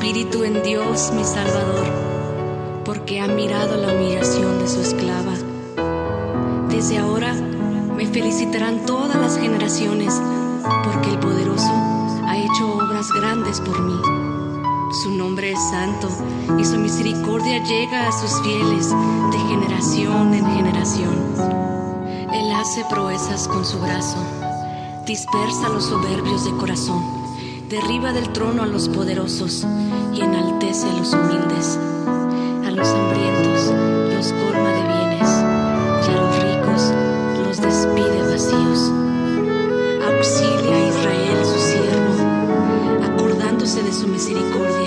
espíritu en Dios mi Salvador, porque ha mirado la humillación de su esclava. Desde ahora me felicitarán todas las generaciones, porque el Poderoso ha hecho obras grandes por mí. Su nombre es santo y su misericordia llega a sus fieles de generación en generación. Él hace proezas con su brazo, dispersa a los soberbios de corazón, derriba del trono a los poderosos y enaltece a los humildes. A los hambrientos los colma de bienes y a los ricos los despide vacíos. Auxilia a Israel su siervo, acordándose de su misericordia